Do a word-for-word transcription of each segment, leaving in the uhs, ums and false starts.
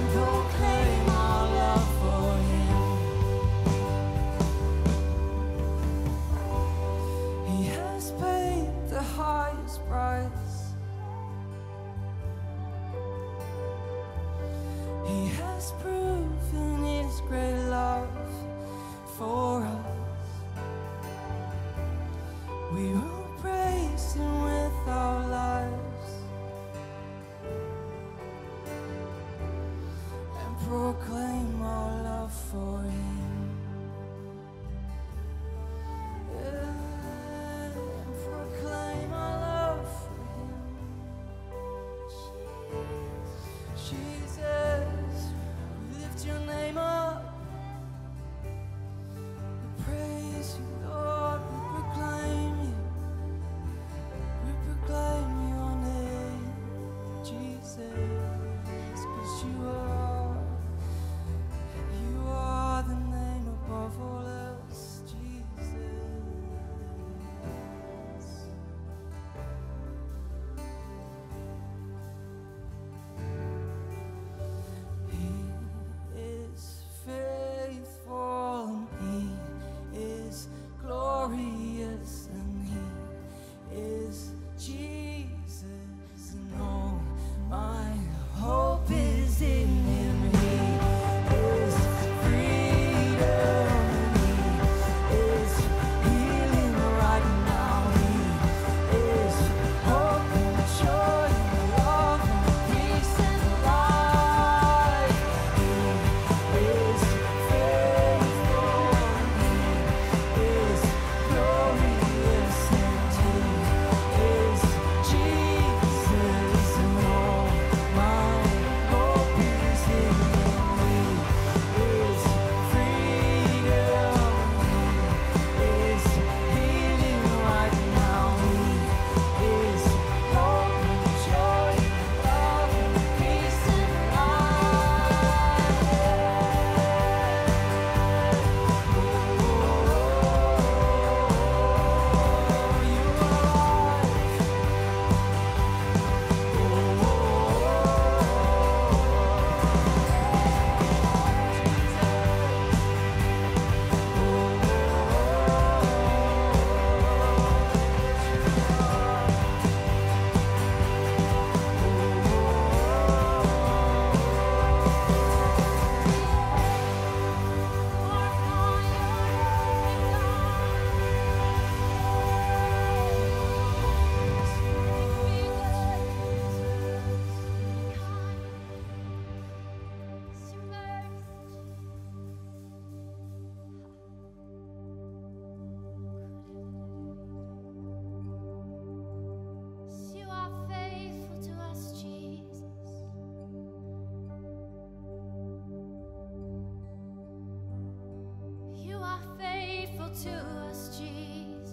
to us, Jesus.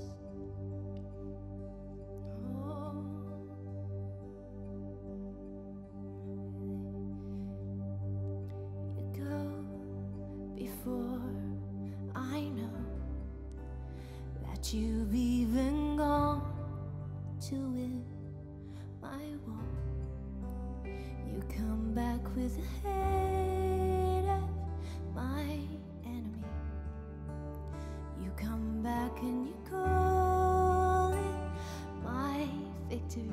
Oh. You go before I know that you've even gone to win my war. You come back with a head of my enemy. You come back and you call it my victory.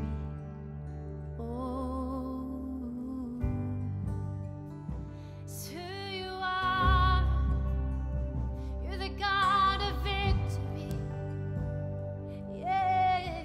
Oh, it's who you are. You're the God of victory. Yeah.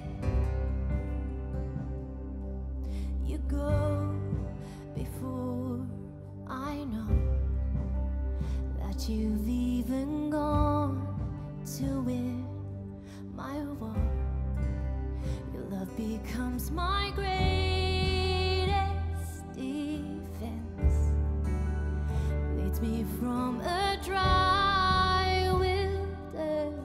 You go before I know that you've even gone to win my war. Your love becomes my greatest defense. Leads me from a dry wilderness,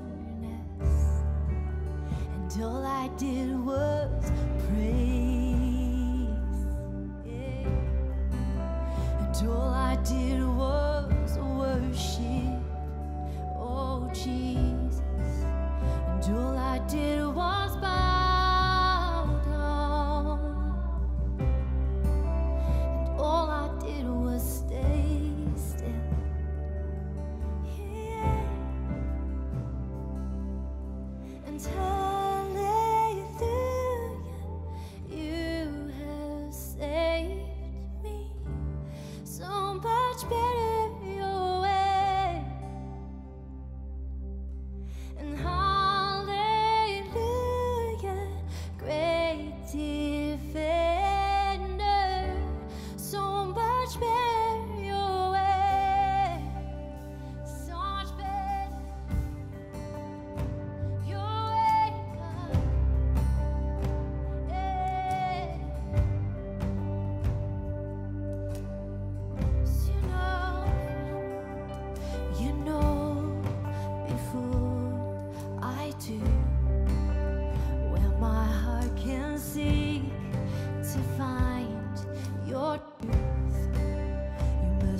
and all I did was praise. Yeah. And all I did was worship. Oh, Jesus. And all I did was bow down. And all I did was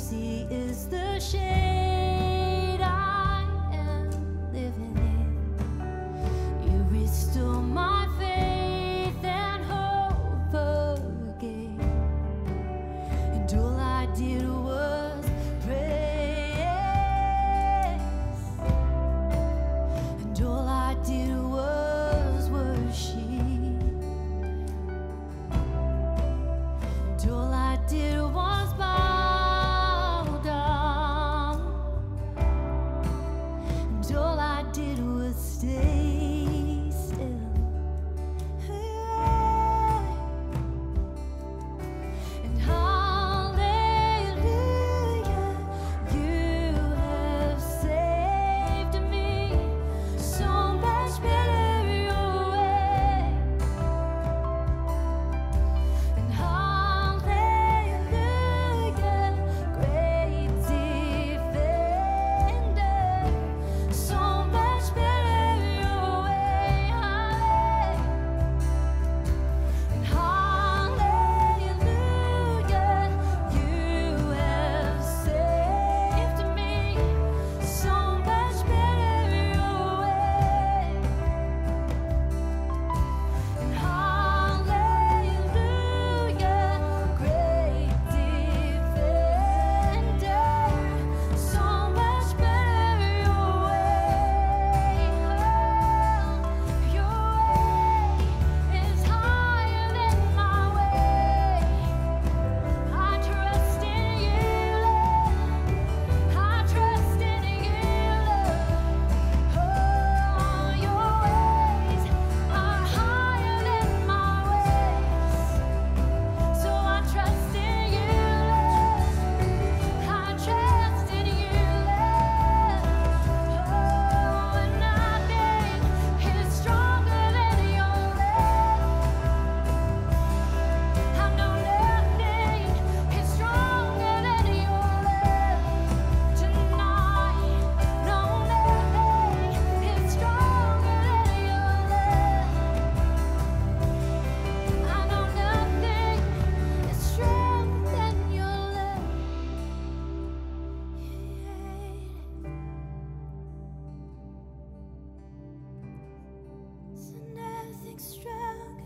mercy is the shade I am living in. You restore my faith and hope again. And all I did was praise. And all I did was worship. And all I did was bow down. And all I did was stay still. And hallelujah, you have saved me. So much better your way. And hallelujah, great defender. So much better your way. And hallelujah, you have saved me. So much better your way. And hallelujah, great defender. So much better your way. Your way is higher than my way. I trust in you, Lord. I trust in you, Lord. Oh, your ways are higher than my ways. So I trust in you, Lord. I trust in you, Lord. Oh, and nothing is stronger than your love. I know nothing is stronger than your love tonight. No, nothing is stronger than your love. I know nothing is stronger than your love. So nothing stronger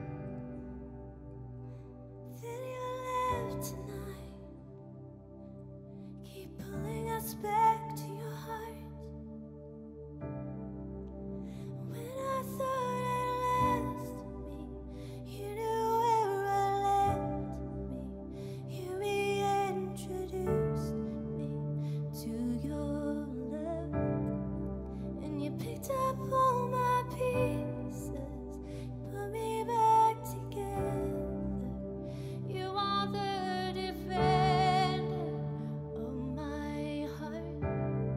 than your love tonight. Keep pulling us back to your heart. When I thought I lost me, you knew where I left me. You reintroduced me to your love. And you picked up all my pieces, put me back together. You are the defender of my heart.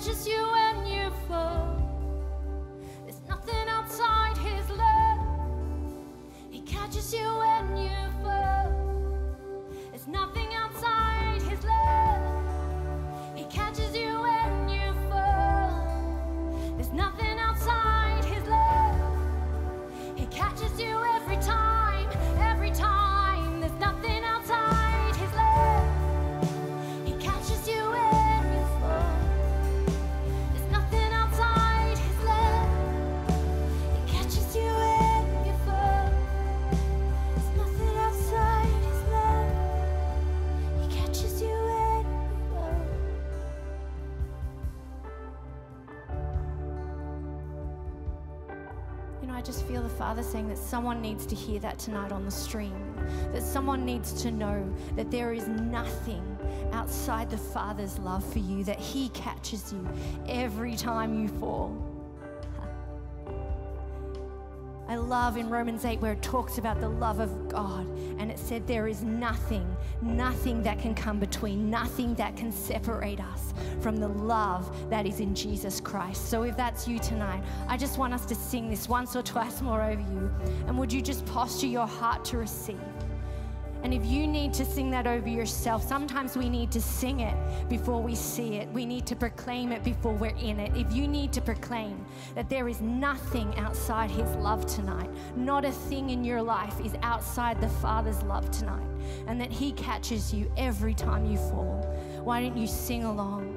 catches you when you fall. There's nothing outside his love. He catches you when you fall. There's nothing outside his love. He catches you when you fall. There's nothing outside his love. He catches you every time, every time. There's nothing outside his love. He catches you when you fall. There's nothing outside his love. He catches you when you fall. There's nothing outside his love. He catches you when you fall. You know, I just feel the Father saying that someone needs to hear that tonight on the stream. That someone needs to know that there is nothing outside the Father's love for you, that He catches you every time you fall. I love in Romans eight where it talks about the love of God, and it said there is nothing, nothing that can come between, nothing that can separate us from the love that is in Jesus Christ. So if that's you tonight, I just want us to sing this once or twice more over you. And would you just posture your heart to receive? And if you need to sing that over yourself, sometimes we need to sing it before we see it. We need to proclaim it before we're in it. If you need to proclaim that there is nothing outside His love tonight, not a thing in your life is outside the Father's love tonight, and that He catches you every time you fall, why don't you sing along?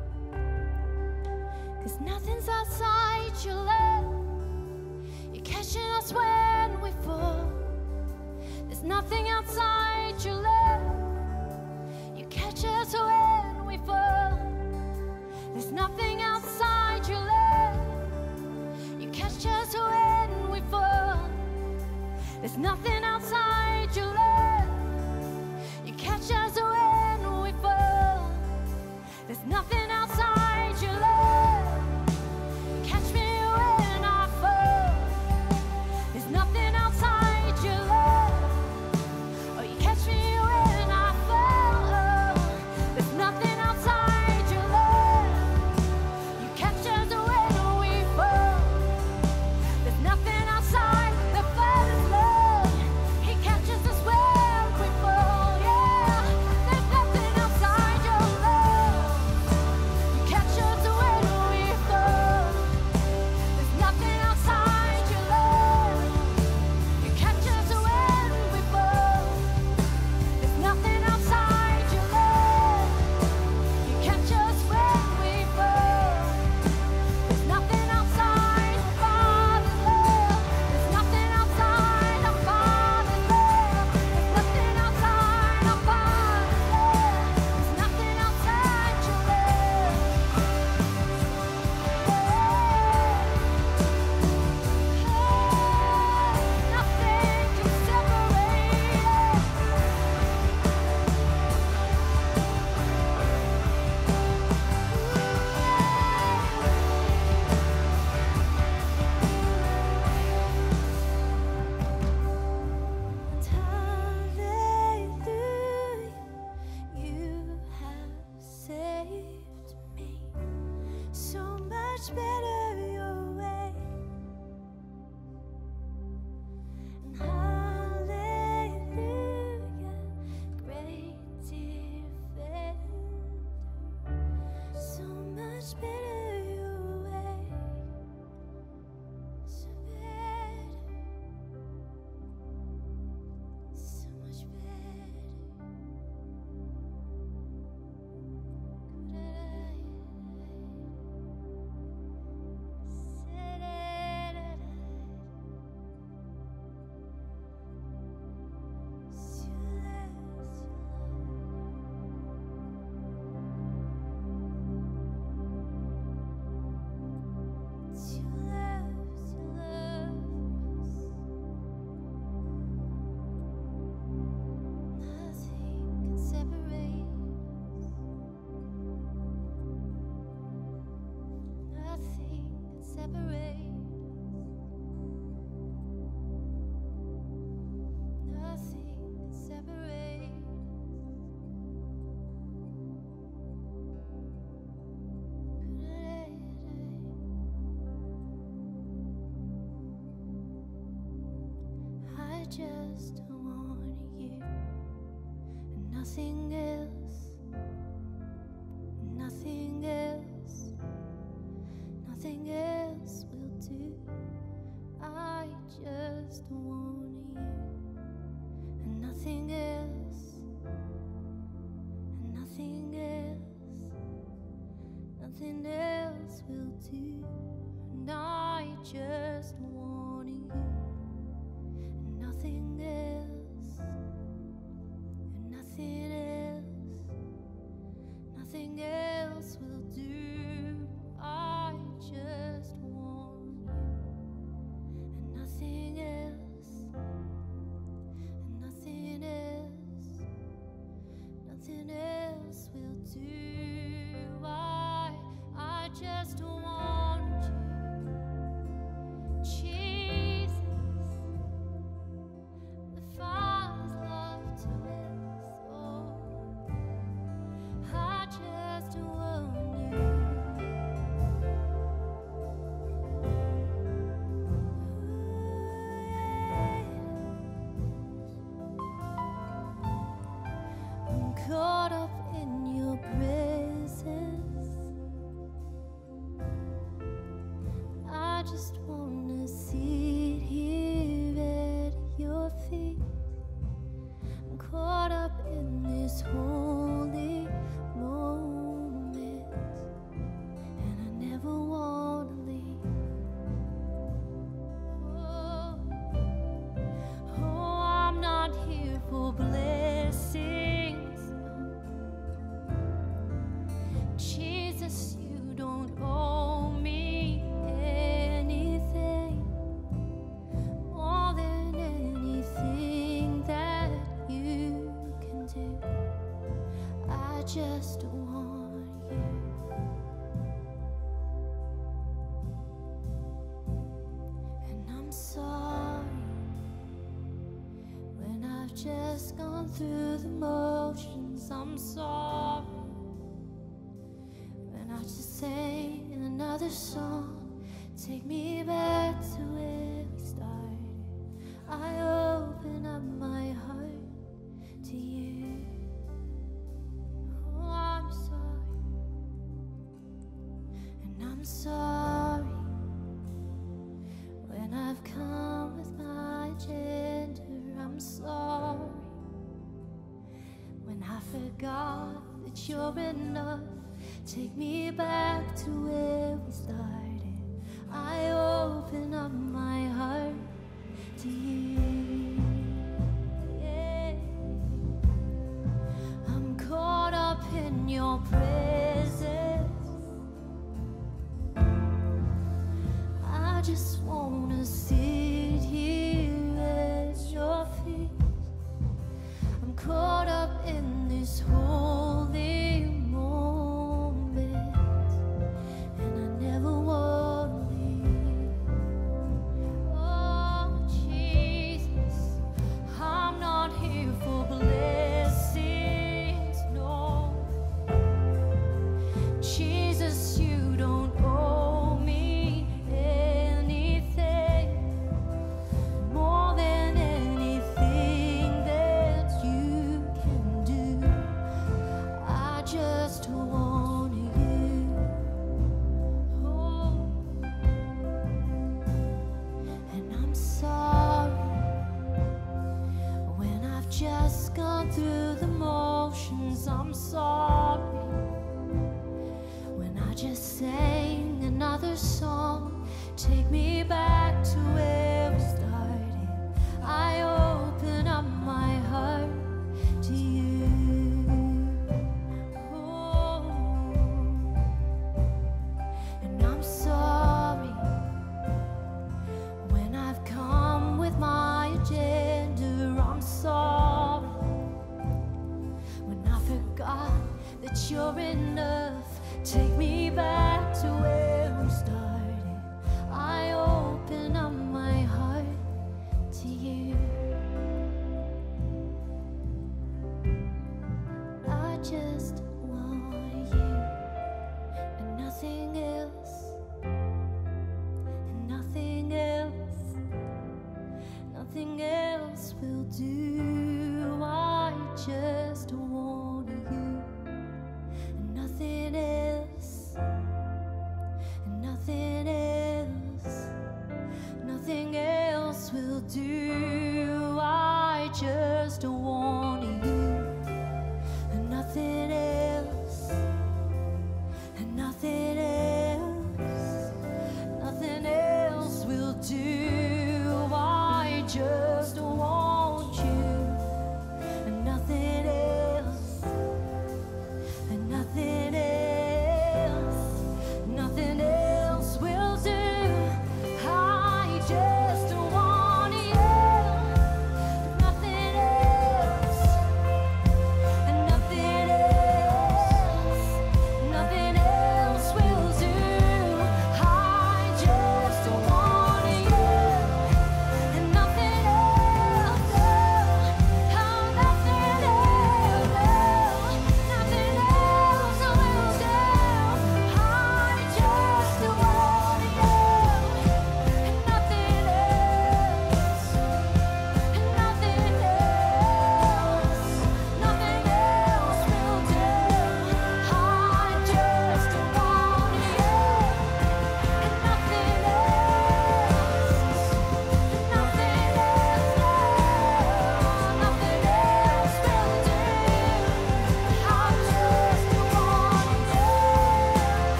'Cause nothing's outside your love. You're catching us when we fall. There's nothing outside your love. You catch us when we fall. There's nothing outside your love. You catch us when we fall. There's nothing outside your love. You catch us when we fall. There's nothing outside your love. Catch me when I fall. There's nothing outside your love. Catch me when I fall. There's nothing outside your love. You catch us when we fall. There's nothing outside the Father's love. He catches us when we fall. Yeah, there's nothing outside your love. You catch us when we fall. There's nothing outside your love. You catch us when we fall. Nothing outside your love. You catch us when we fall. There's nothing outside the Father's love. There's nothing outside the Father's love. There's nothing outside the Father's love. There's nothing outside your love. Nothing can separate us. Hallelujah, you have saved me. So much better your way. And hallelujah, great defender. So much better your way. So better. So much better. just want you and nothing else, nothing else, nothing else will do. I just want you and nothing else, and nothing else, nothing else will do. And I just want you and nothing else, and nothing else, nothing else will do. I just want you and nothing else, and nothing else, nothing else will do. I, I just want you, Jesus, the Father's love to us all. I just want you. I'm caught up in your presence. I just wanna sit here at your feet. I'm caught up in this holy moment, and I never wanna leave. Oh, oh, I'm not here for blessings. Jesus, you don't owe me anything more than anything that you can do. I just want you. And I'm sorry when I've just gone through the motions. I'm sorry when I just sang another song. Take me back to where we started. I open up my heart to you. Oh, I'm sorry, and I'm sorry when I've come with my agenda. I'm sorry when I forgot that you're enough. Take me back to where we started. I open up my heart to you. Yeah. I'm caught up in your presence. I just wanna sit here at your feet. I'm caught up in this holy moment, and I never wanna leave. Oh, Jesus, I'm not here for blessings, no. Jesus, you don't owe me anything more than anything that you can do. I just want you. Oh, and I'm sorry when I've just gone through the motions. I'm sorry when I just sang another song. Take me back to where we started. I open up my heart to you. Oh, and I'm sorry when I've come with my agenda. I'm sorry when I forgot that you're enough. Take me back to where we started. I open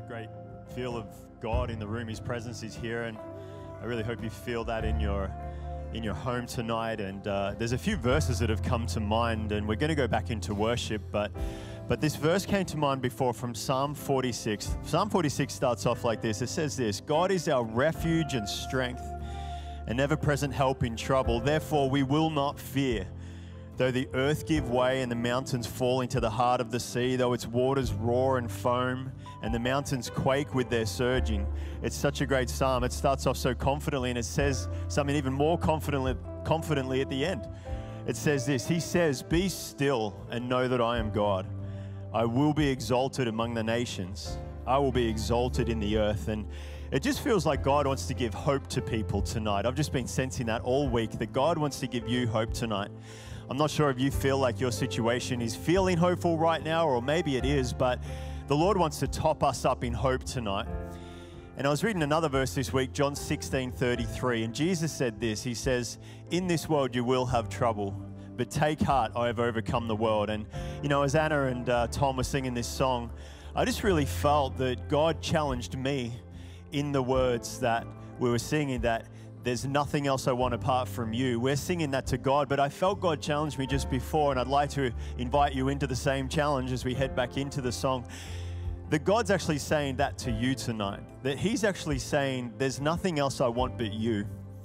great feel of God in the room. His presence is here, and I really hope you feel that in your in your home tonight. And uh, there's a few verses that have come to mind, and we're going to go back into worship, but but this verse came to mind before from Psalm forty-six. Psalm forty-six starts off like this. It says this: God is our refuge and strength, an ever-present help in trouble. Therefore we will not fear. Though the earth give way and the mountains fall into the heart of the sea, though its waters roar and foam and the mountains quake with their surging. It's such a great psalm. It starts off so confidently, and it says something even more confidently, confidently at the end. It says this: He says, "Be still and know that I am God. I will be exalted among the nations. I will be exalted in the earth." And it just feels like God wants to give hope to people tonight. I've just been sensing that all week, that God wants to give you hope tonight. I'm not sure if you feel like your situation is feeling hopeful right now, or maybe it is, but the Lord wants to top us up in hope tonight. And I was reading another verse this week, John sixteen thirty-three, and Jesus said this. He says, "In this world you will have trouble, but take heart, I have overcome the world." And, you know, as Anna and uh, Tom were singing this song, I just really felt that God challenged me in the words that we were singing, that there's nothing else I want apart from you. We're singing that to God, but I felt God challenged me just before, and I'd like to invite you into the same challenge as we head back into the song. That God's actually saying that to you tonight. That He's actually saying, there's nothing else I want but you.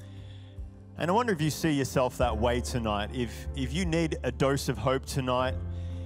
And I wonder if you see yourself that way tonight. If if you need a dose of hope tonight,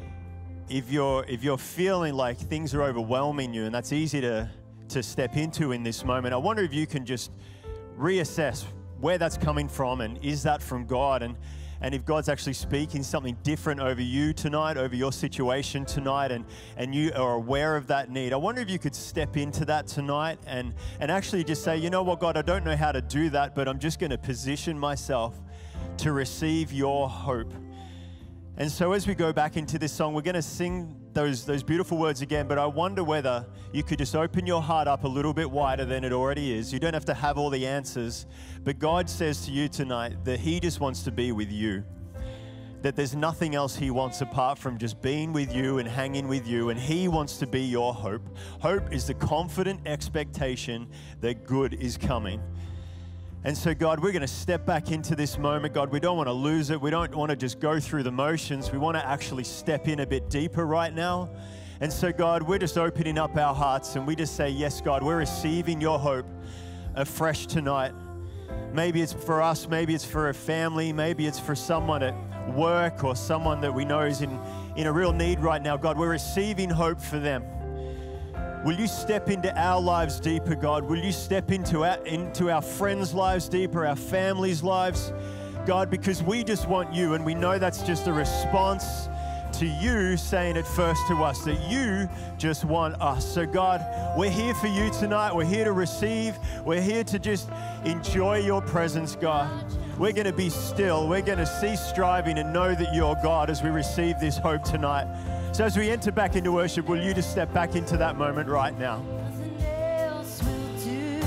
if you're if you're feeling like things are overwhelming you, and that's easy to, to step into in this moment, I wonder if you can just reassess where that's coming from, and is that from God? And and if God's actually speaking something different over you tonight, over your situation tonight, and and you are aware of that need, I wonder if you could step into that tonight and and actually just say, you know what, God, I don't know how to do that, but I'm just going to position myself to receive your hope. And so as we go back into this song, we're going to sing those, those beautiful words again, but I wonder whether you could just open your heart up a little bit wider than it already is. You don't have to have all the answers, but God says to you tonight that He just wants to be with you, that there's nothing else He wants apart from just being with you and hanging with you, and He wants to be your hope. Hope is the confident expectation that good is coming. And so, God, we're going to step back into this moment. God, we don't want to lose it. We don't want to just go through the motions. We want to actually step in a bit deeper right now. And so, God, we're just opening up our hearts, and we just say, yes, God, we're receiving your hope afresh tonight. Maybe it's for us. Maybe it's for a family. Maybe it's for someone at work or someone that we know is in, in a real need right now. God, we're receiving hope for them. Will you step into our lives deeper, God? Will you step into our, into our friends' lives deeper, our families' lives, God, because we just want you, and we know that's just a response to you saying it first to us, that you just want us. So, God, we're here for you tonight. We're here to receive. We're here to just enjoy your presence, God. We're going to be still. We're going to cease striving and know that you're God as we receive this hope tonight. So as we enter back into worship, will you just step back into that moment right now? Nothing else will do.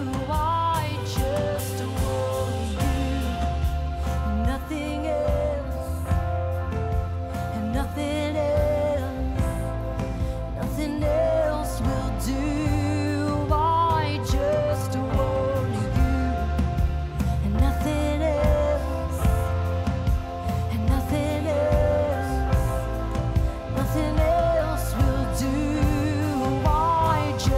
I just want you. Nothing else. And nothing else. Nothing else will do. I just want you. And nothing else. And nothing else. Nothing else will do. I just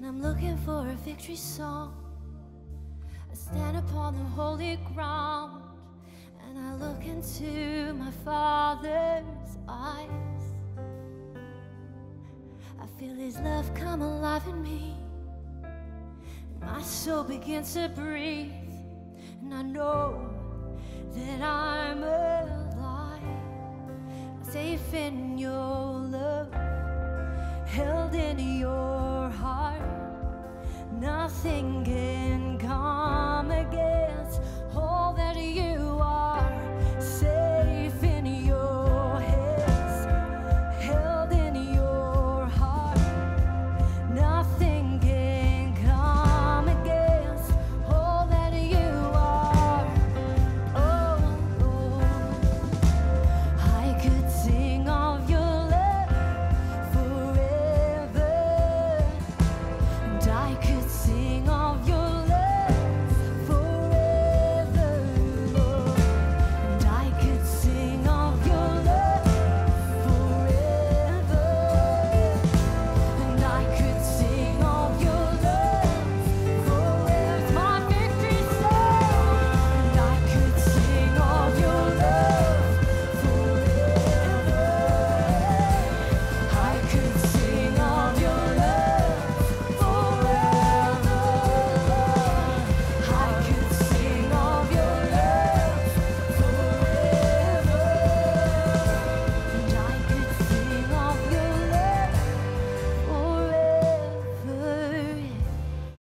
I'm looking for a victory song. I stand upon the holy ground, and I look into my Father's eyes. I feel His love come alive in me, and my soul begins to breathe, and I know that I'm alive, safe in your love, held in your heart. Nothing can